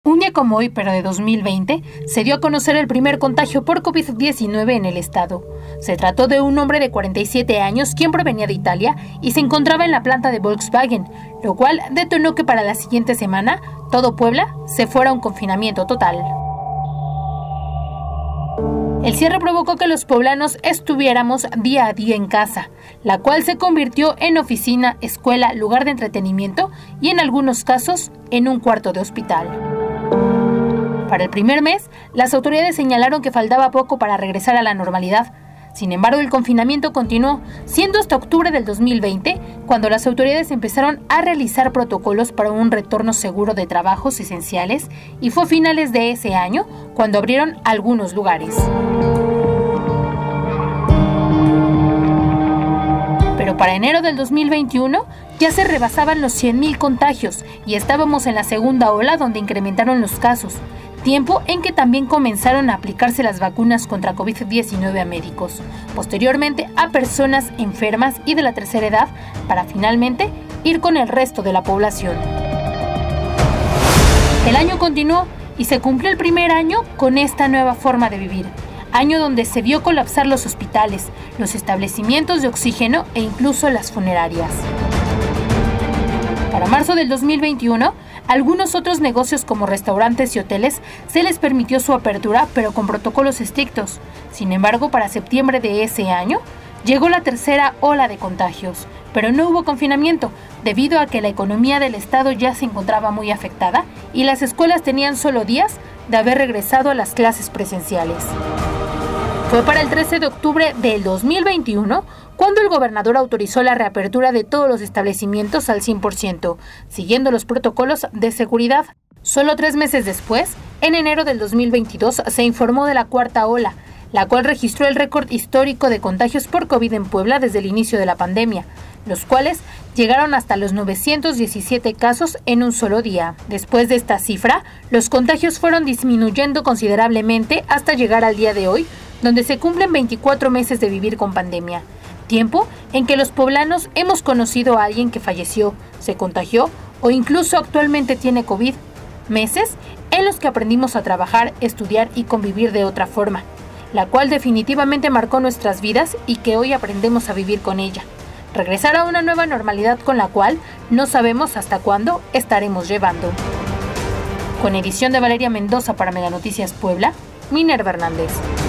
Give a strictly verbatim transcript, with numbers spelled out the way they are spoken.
Un día como hoy, pero de dos mil veinte, se dio a conocer el primer contagio por COVID diecinueve en el estado. Se trató de un hombre de cuarenta y siete años, quien provenía de Italia y se encontraba en la planta de Volkswagen, lo cual detonó que para la siguiente semana, todo Puebla se fuera a un confinamiento total. El cierre provocó que los poblanos estuviéramos día a día en casa, la cual se convirtió en oficina, escuela, lugar de entretenimiento y en algunos casos en un cuarto de hospital. Para el primer mes, las autoridades señalaron que faltaba poco para regresar a la normalidad. Sin embargo, el confinamiento continuó, siendo hasta octubre del dos mil veinte cuando las autoridades empezaron a realizar protocolos para un retorno seguro de trabajos esenciales, y fue a finales de ese año cuando abrieron algunos lugares. Pero para enero del dos mil veintiuno ya se rebasaban los cien mil contagios y estábamos en la segunda ola, donde incrementaron los casos, tiempo en que también comenzaron a aplicarse las vacunas contra COVID diecinueve a médicos, posteriormente a personas enfermas y de la tercera edad, para finalmente ir con el resto de la población. El año continuó y se cumplió el primer año con esta nueva forma de vivir, año donde se vio colapsar los hospitales, los establecimientos de oxígeno e incluso las funerarias. Para marzo del dos mil veintiuno, algunos otros negocios como restaurantes y hoteles se les permitió su apertura, pero con protocolos estrictos. Sin embargo, para septiembre de ese año, llegó la tercera ola de contagios, pero no hubo confinamiento, debido a que la economía del estado ya se encontraba muy afectada y las escuelas tenían solo días de haber regresado a las clases presenciales. Fue para el trece de octubre del dos mil veintiuno cuando el gobernador autorizó la reapertura de todos los establecimientos al cien por ciento, siguiendo los protocolos de seguridad. Solo tres meses después, en enero del dos mil veintidós, se informó de la cuarta ola, la cual registró el récord histórico de contagios por COVID en Puebla desde el inicio de la pandemia, los cuales llegaron hasta los novecientos diecisiete casos en un solo día. Después de esta cifra, los contagios fueron disminuyendo considerablemente hasta llegar al día de hoy, donde se cumplen veinticuatro meses de vivir con pandemia, tiempo en que los poblanos hemos conocido a alguien que falleció, se contagió o incluso actualmente tiene COVID, meses en los que aprendimos a trabajar, estudiar y convivir de otra forma, la cual definitivamente marcó nuestras vidas y que hoy aprendemos a vivir con ella. Regresar a una nueva normalidad con la cual no sabemos hasta cuándo estaremos llevando. Con edición de Valeria Mendoza para Mega Noticias Puebla, Minerva Hernández.